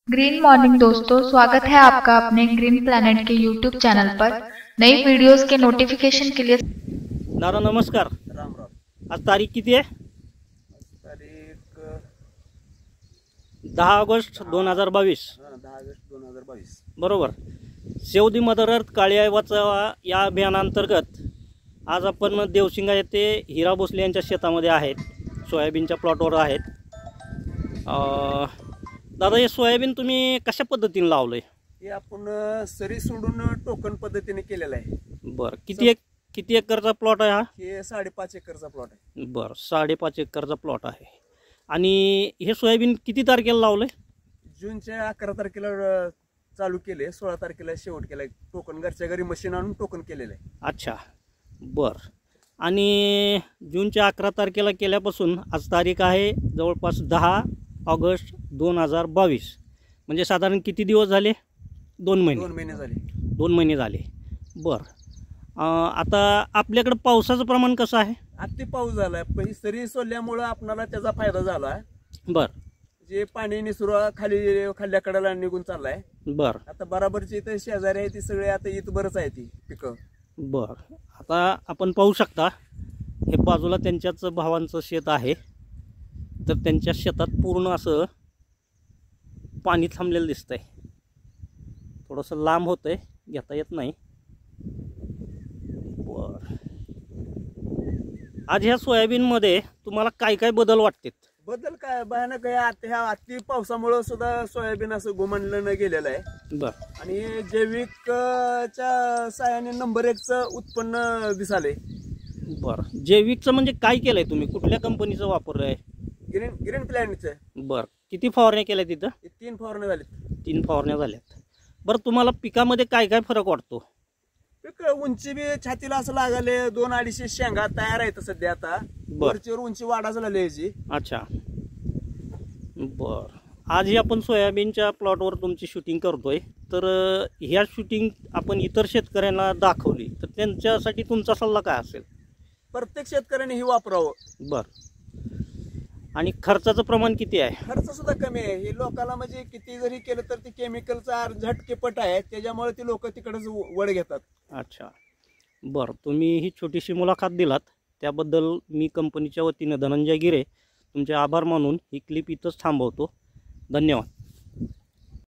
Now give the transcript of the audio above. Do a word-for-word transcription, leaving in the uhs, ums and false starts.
Green morning दोस्तों, स्वागत है आपका अपने ग्रीन प्लैनेट के यूट्यूब चैनल पर। नई वीडियोस के नोटिफिकेशन के लिए दादा नमस्कार। राम राम। आज तारीख किती आहे? तारीख दहा ऑगस्ट दोन हजार बावीस। दहा ऑगस्ट दोन हजार बावीस बरोबर। सेव्ह दी मदर अर्थ काळी आई वाचवा या अभियानांतर्गत आज आपण देवशिंगा येथे हिरा भोसले यांच्या शेतामध्ये आहेत, सोयाबीनच्या प्लॉटवर आहेत। दादा हे सोयाबीन तुम्ही कशा पद्धतीने लावलंय? हे आपण सरी सोडून टोकन पद्धतीने केलेलं आहे। बरं, किती एक किती एकरचा प्लॉट आहे हा? हे साडेपाच एकरचा प्लॉट आहे। बरं, साडेपाच एकरचा प्लॉट आहे। आणि हे सोयाबीन किती तारखेला लावलंय? जूनच्या अकरा तारखेला चालू केले, सोळा तारखेला शेवट केलाय। टोकन घरच्या घरी मशीन आणून टोकन केलेलं आहे। अच्छा, बरं। आणि जूनच्या अकरा तारखेला केल्यापासून आज तारीख आहे जवळपास दहा ऑगस्ट दोन हजार बावीस, म्हणजे साधारण किती दिवस झाले? दोन महिने दोन महिने झाले दोन महिने झाले बरं। आता आपल्याकडे पावसाचं प्रमाण कसं आहे? अति पाऊस झालाय, पण सरी सोडल्यामुळं आपल्याला त्याचा फायदा झाला। बरं, जे पाणी निसरू खाली खाल्ल्या कडाला निघून चाललाय। बरं, आता बराबरची इथे शेजारी आहे ती सगळे आता इथं बरंच आहे ती पिकं। बरं, आता आपण पाहू शकता हे बाजूला त्यांच्याच भावांचं शेत आहे, तर त्यांच्या शेतात पूर्ण असं पाणी थांबलेलं दिसतंय। थोडंसं लांब होतंय, घेता येत नाही। बरं, आज ह्या सोयाबीनमध्ये तुम्हाला काय काय बदल वाटतात? बदल काय भयानक आहे। आता ह्या अति पावसामुळे सुद्धा सोयाबीन असं गुमानलं न गेलेलं आहे। बरं, आणि जैविकच्या साहाय्याने नंबर एकचं उत्पन्न दिसाले। बरं, जैविकचं म्हणजे काय केलंय तुम्ही? कुठल्या कंपनीचं वापरलंय? Green green प्लॅनेटचं। बरं, किती फवारण्या केल्या तिथं? तीन फवारण्या झाल्यात। तीन फवारण्या झाल्यात। बरं, तुम्हाला पिकामध्ये काय काय फरक वाटतो? पीक उंची बी छातीला असं लागले, दोन अडीचशे शेंगा तयार आहेत सध्या। आता वरचीवर उंची वाढा झाली याची। अच्छा, बरं। आजही आपण सोयाबीनच्या प्लॉटवर तुमची शूटिंग करतोय, तर ह्या शूटिंग आपण इतर शेतकऱ्यांना दाखवली तर त्यांच्यासाठी तुमचा सल्ला काय असेल? प्रत्येक शेतकऱ्याने ही वापरावं। बरं, आणि खर्चाचं प्रमाण किती आहे? खर्च सुद्धा कमी आहे। हे लोकांना म्हणजे किती जरी केलं तर ते केमिकलचा झटकेपट आहे, त्याच्यामुळे ती लोक तिकडेच वळ घेतात। अच्छा, बरं। तुम्ही ही छोटीशी मुलाखत दिलात त्याबद्दल मी कंपनीच्या वतीने धनंजय गिरे तुमचे आभार मानून ही क्लिप इथंच थांबवतो। धन्यवाद।